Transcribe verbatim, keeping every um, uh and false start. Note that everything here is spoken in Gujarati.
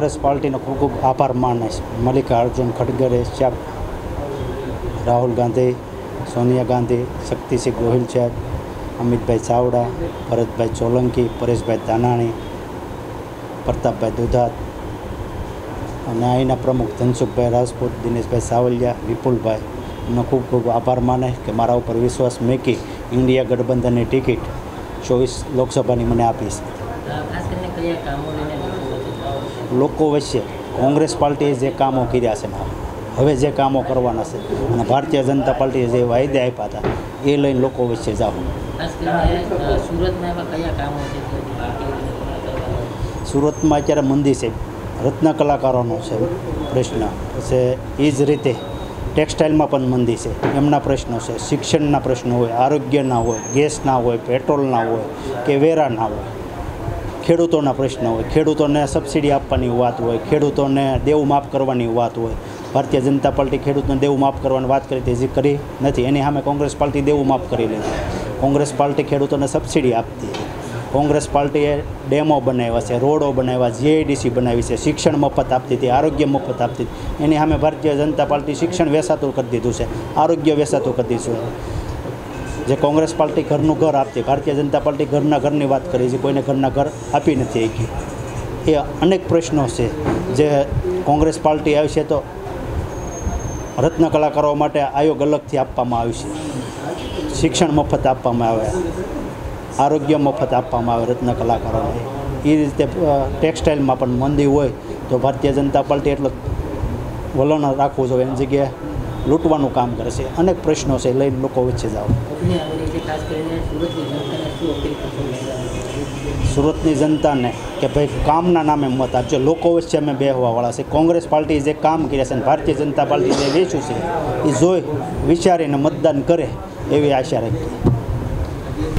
કોંગ્રેસ પાર્ટીનો ખૂબ ખૂબ આભાર માને છે। મલ્લિકાર્જુન ખડગરે સાહેબ, રાહુલ ગાંધી, સોનિયા ગાંધી, શક્તિસિંહ ગોહિલ સાહેબ, અમિતભાઈ ચાવડા, ભરતભાઈ સોલંકી, પરેશભાઈ ધાનાણી, પ્રતાપભાઈ દુધાત અને અહીંના પ્રમુખ ધનસુખભાઈ રાજપૂત, દિનેશભાઈ સાવલિયા, વિપુલભાઈ એમનો ખૂબ ખૂબ આભાર માને કે મારા ઉપર વિશ્વાસ મૂકી ઇન્ડિયા ગઠબંધનની ટિકિટ ચોવીસ લોકસભાની મને આપી છે। લોકો વચ્ચે કોંગ્રેસ પાર્ટીએ જે કામો કર્યા છે હવે જે કામો કરવાના છે અને ભારતીય જનતા પાર્ટીએ જે વાયદા આપ્યા હતા એ લઈને લોકો વચ્ચે જાઉં। સુરતમાં અત્યારે મંદી છે, રત્ન કલાકારોનો છે પ્રશ્ન છે, એ જ રીતે ટેક્સટાઇલમાં પણ મંદી છે, એમના પ્રશ્નો છે, શિક્ષણના પ્રશ્નો હોય, આરોગ્યના હોય, ગેસના હોય, પેટ્રોલના હોય કે વેરાના હોય, ખેડૂતોના પ્રશ્નો હોય, ખેડૂતોને સબસિડી આપવાની વાત હોય, ખેડૂતોને દેવું માફ કરવાની વાત હોય। ભારતીય જનતા પાર્ટી ખેડૂતને દેવું માફ કરવાની વાત કરી હતી, હજી કરી નથી, એની સામે કોંગ્રેસ પાર્ટી દેવું માફ કરી લીધું। કોંગ્રેસ પાર્ટી ખેડૂતોને સબસિડી આપતી, કોંગ્રેસ પાર્ટીએ ડેમો બનાવ્યા છે, રોડો બનાવ્યા, જીઆઈડીસી બનાવી છે, શિક્ષણ મફત આપતી હતી, આરોગ્ય મફત આપતી હતી, એની સામે ભારતીય જનતા પાર્ટી શિક્ષણ વેચાતું કરી દીધું છે, આરોગ્ય વેચાતું કરી દીધું છે। જે કોંગ્રેસ પાર્ટી ઘરનું ઘર આપતી, ભારતીય જનતા પાર્ટી ઘરના ઘરની વાત કરી છે, કોઈને ઘરના ઘર આપી નથી શકી। એ અનેક પ્રશ્નો છે જે કોંગ્રેસ પાર્ટી આવી છે તો રત્ન કલાકારો માટે આયોગ અલગથી આપવામાં આવ્યું છે, શિક્ષણ મફત આપવામાં આવે, આરોગ્ય મફત આપવામાં આવે રત્ન કલાકારોને। એ રીતે ટેક્સટાઇલમાં પણ મંદી હોય તો ભારતીય જનતા પાર્ટી એટલો વલણ રાખવું જોઈએ, એની જગ્યાએ લૂંટવાનું કામ કરે છે। અનેક પ્રશ્નો છે લઈને લોકો વચ્ચે જાઓ। સુરતની જનતાને કે ભાઈ કામના નામે મત આપજો, લોકો વચ્ચે અમે બેહવાવાળા છે। કોંગ્રેસ પાર્ટી જે કામ કર્યા છે અને ભારતીય જનતા પાર્ટી જે વેચ્યું છે એ જોઈ વિચારીને મતદાન કરે એવી આશા રાખીએ।